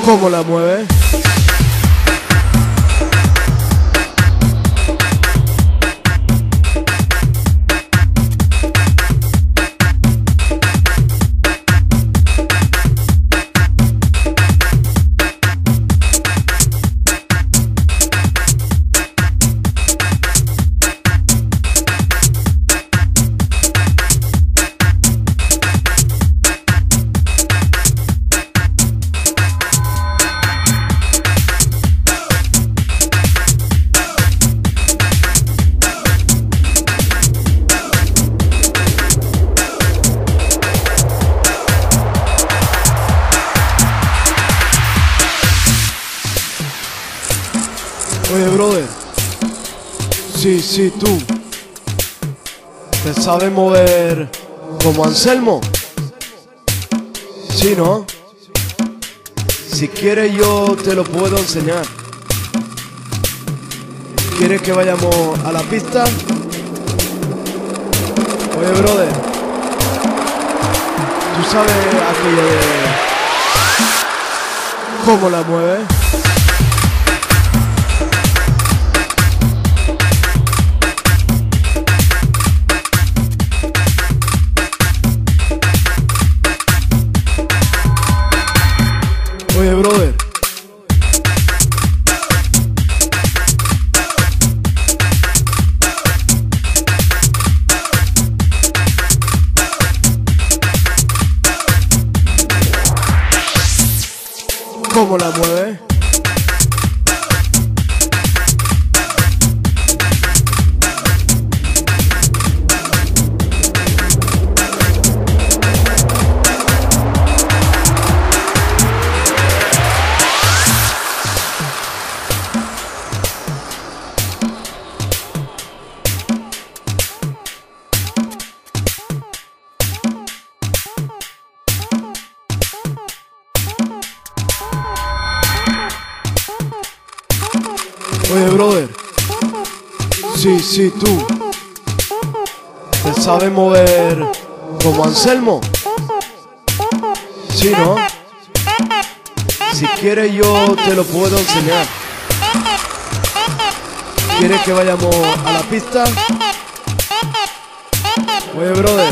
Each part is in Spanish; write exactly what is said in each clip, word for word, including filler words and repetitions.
¿Cómo la mueve? Oye, brother, sí, sí, tú, ¿te sabes mover como Anselmo? Sí, ¿no? Si quieres yo te lo puedo enseñar. ¿Quieres que vayamos a la pista? Oye, brother, ¿tú sabes aquello de cómo la mueve? Oye, brother, ¿cómo la mueve? Oye, brother, sí, sí, tú, ¿te sabes mover como Anselmo? Sí, ¿no? Si quieres yo te lo puedo enseñar. ¿Quieres que vayamos a la pista? Oye, brother,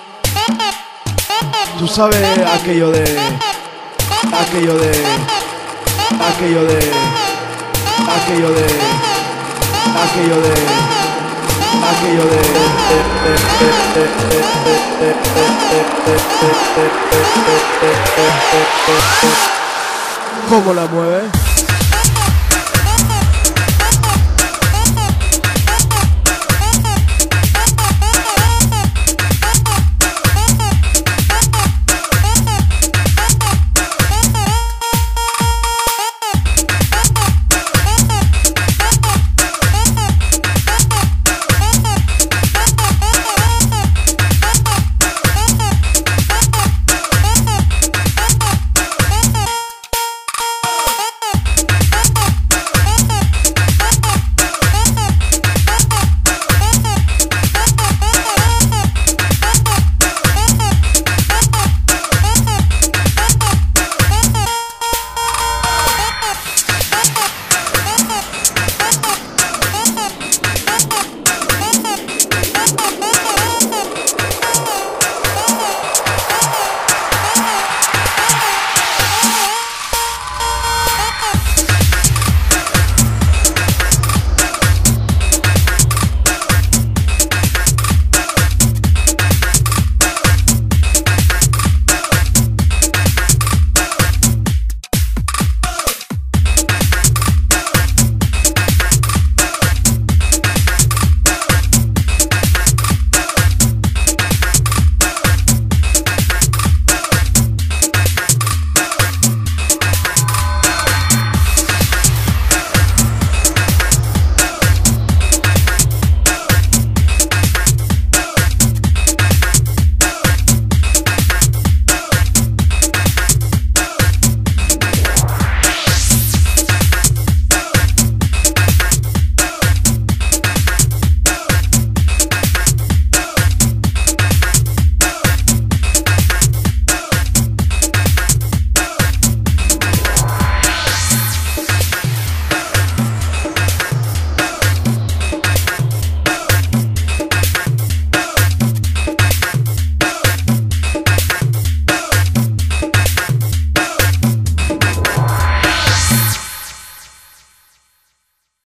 ¿tú sabes aquello de... aquello de... aquello de... aquello de... aquello de... aquello de... ¿cómo la mueve?